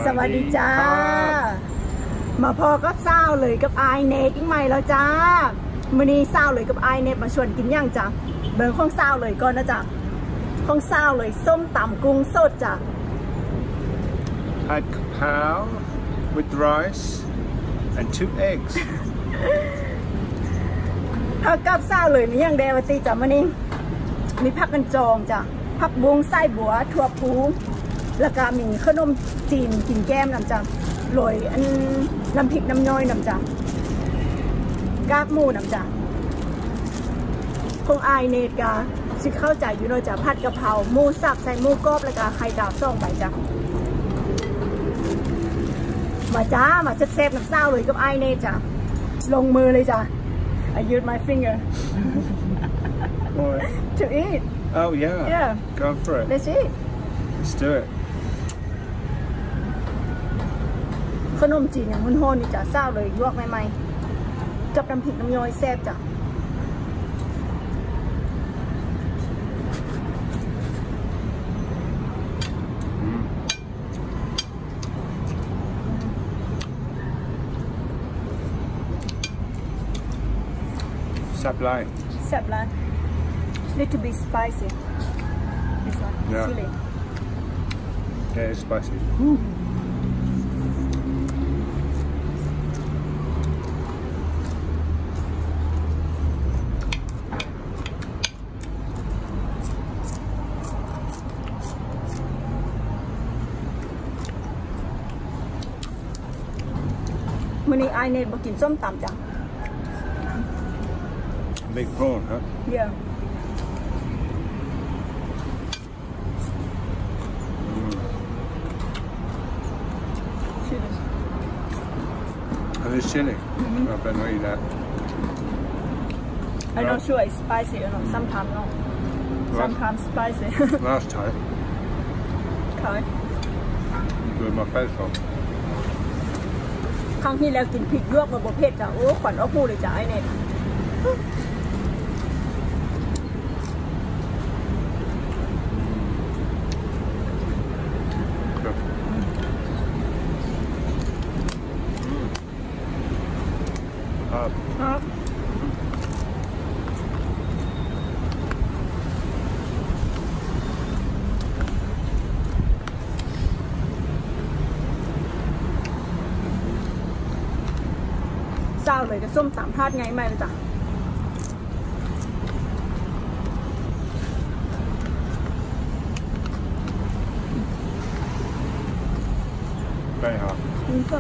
สวัสดีจ้ามาพอก็เศร้าเลยกับไอเนตอีกใหม่แล้วจ้ามื้อนี้เศร้าเลยกับไอเนตมาชวนกินย่างจ้ะเบิ่งของเศร้าเลยก่อนนะจ้ะของเศร้าเลยส้มตำกุ้งสดจ้ะ Had kapow with rice and 2 eggs ถ้ากับเศร้าเลยมีย่างแดงวันตีจ้ะมื้อนี้มีผักกันจองจ้ะผักบุ้งไส้บัวถั่วพูแล้วก็มีขนมจีนกินแก้มน้ำจ้ะโรยอันน้ำพริกน้ำย่อยน้ำจ้ะกากหมูน้ำจ้ะคงอายเนตกาสิเข้าใจอยู่เนาะจ้ะผัดกะเพราหมูสับใส่หมูกรอบแล้วก็ไข่ดาวส่องไปจ้ะมาจ้ามาแซ่บๆน้ำเศร้าเลยกับไอเนตจ้ะลงมือเลยจ้ะ I use my finger to eat oh yeah go for it let's eat let's do it ขนมจีนอย่างหุ่นโฮนนี่จ้ะเศร้าเลยลวกใหม่ๆกับน้ำพริกน้ำย่อยแซ่บจ้ะแซ่บไรแซ่บไร little bit spicy this one chili yeah it's spicy มื้อนี้ไอเนตมากินส้มตำจ้ะ big prawn huh yeah chili and it's chili I better not eat that I'm not sure it's spicy or not sometimes not sometimes spicy last time okay with my face on ครั้งที่แล้วกินพริกลวกมาบะเผ็ดจ้ะโอ้ขวัญเอาพูดเลยจ้ะไอเนตครับเศร้าเลยกับส้มตำพลาดไงไม่เลยจ้ะ very hard ก็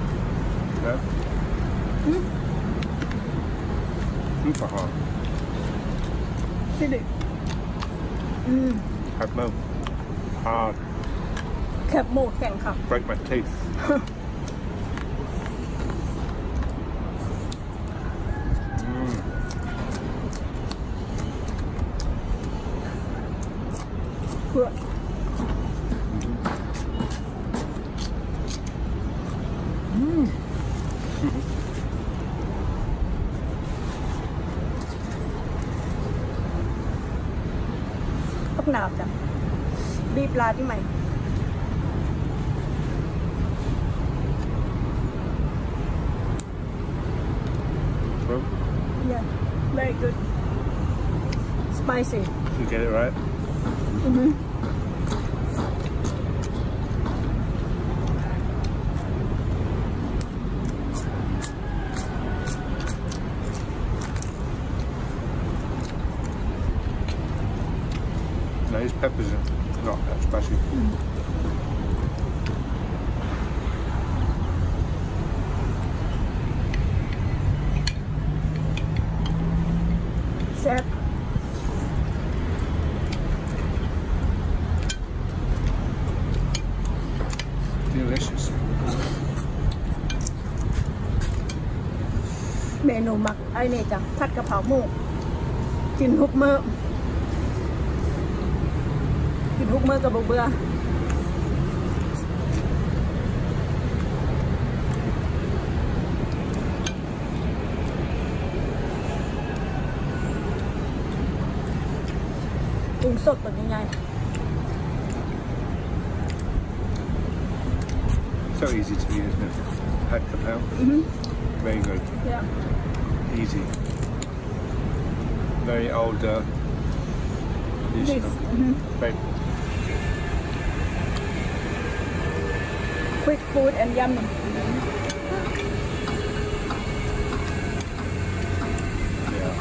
super hard สิดิแคบหมู hard แคบหมูแข็งค่ะ break my teeth เพื่อพักหนาบจ้ะบีบลาที่ใหม่yeah very good spicy you get it right No, these peppers are not that spicy. Set. Delicious. เมนูหมักไอเนจ้ะผัดกะเพราหมูกินทุกมื้อกินทุกมื้อกับเบื่อกุ้งสดแบบยังไง So easy to eat, isn't it? Pad kapow. Very good. Yeah. Easy. Very old dish. Very quick food and yummy. Yeah.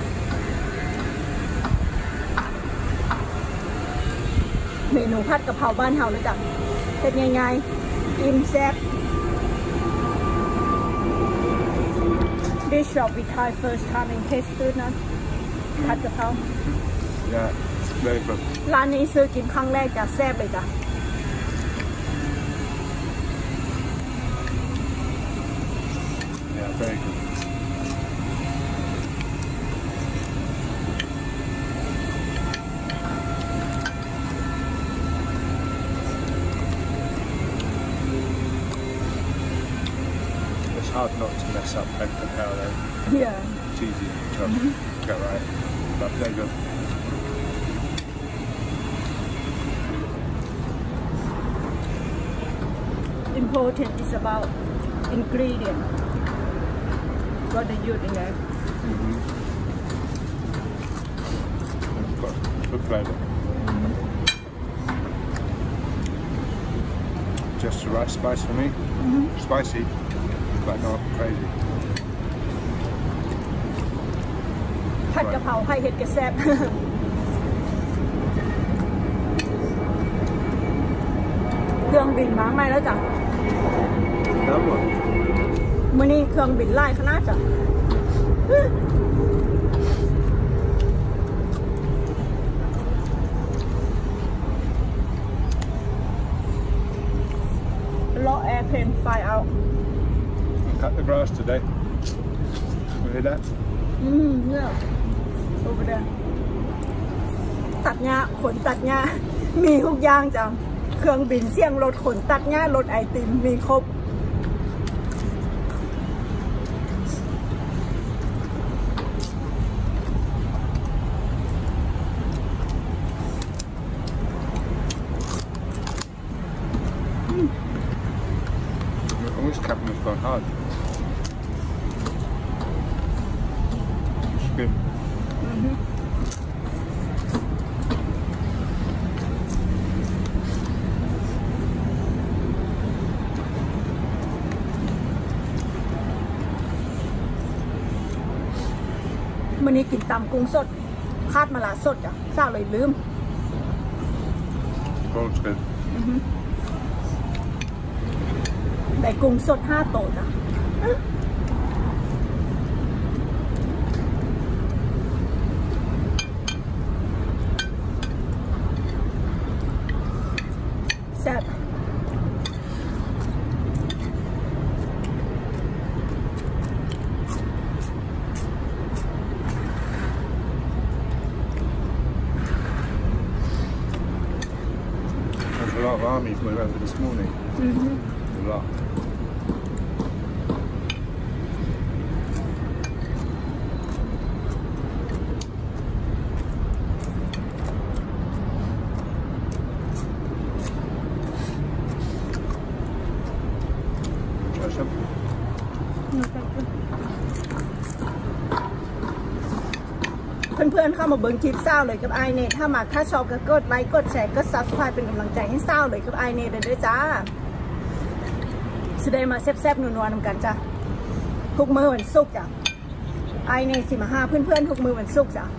เมนูผัดกะเพราบ้านเฮาเลยจ้ะเป็นง่ายๆอิ่มแซ่บ This shop we try first time in taste food นะผัดกะเพรา Yeah. Very good. ร้านนี้ซื้อกินครั้งแรกจ้ะแซ่บเลยจ้ะ Yeah, very good. It's hard not to mess up pad kapow though. Yeah. It's easy to get right. But very good. Important is about ingredient. What they use in there. Got good flavour. Just the right spice for me. Spicy, but not crazy. ผัดกะเพราไข่เห็ดกระแซ่บ เครื่องบินมาใหม่แล้วจ้ะ That one. มื้อนี้เครื่องบินไล่ขนาดจ้ะล้อแอร์เพลนไฟเอา Cut the grass today. You hear that? เนี่ยโอเวอร์เดตัดหญ้าขนตัดหญ้ามีทุกอย่างจ้ะเครื่องบินเสี่ยงรถขนตัดหญ้ารถไอติมมีครบ Oh, this cabin has gone hard. It's good. มื้อนี้กินตำกุ้งสดคาดมะระสดจ้ะซ่าเลยลืม Roll's good. ได้กุ้งสด5 โตจ้ะแซ่บ There's a lot of armies we went over this morning. A lot. Try some. เพื่อนๆเข้ามาเบิ่งคลิปเศร้าเลยกับไอเนทถ้ามาถ้าชอบก็กดไลค์กดแชร์ก็ซับสไครป์เป็นกำลังใจให้เศร้าเลยกับไอเนทด้วยจ้าจะได้มาแซ่บๆนัวๆนำกันจ้ะทุกมื้อวันศุกร์จ้ะไอเนทสิมาหาเพื่อนๆทุกมื้อวันศุกร์จ้ะ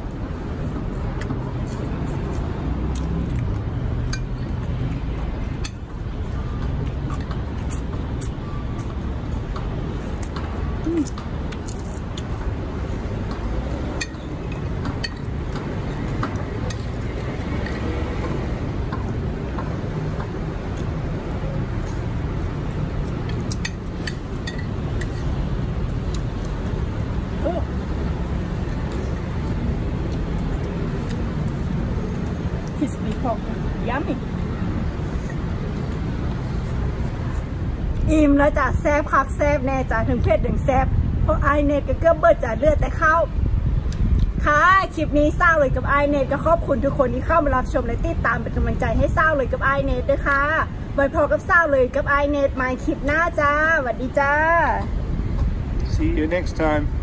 ย้ำอีกอิ่มแล้วจ้ะแซ่บคักแซ่บแน่จ้ะถึงเผ็ดถึงแซ่บเพราะไอเน็ตก็เกือบเบิดจ้ะเลือดแต่ข้าวค่ะคลิปนี้เศร้าเลยกับไอเนตก็ขอบคุณทุกคนที่เข้ามารับชมและติดตามเป็นกำลังใจให้เศร้าเลยกับไอเนตด้วยค่ะไว้พอกับเศร้าเลยกับไอเนตมาคลิปหน้าจ้าสวัสดีจ้า See you next time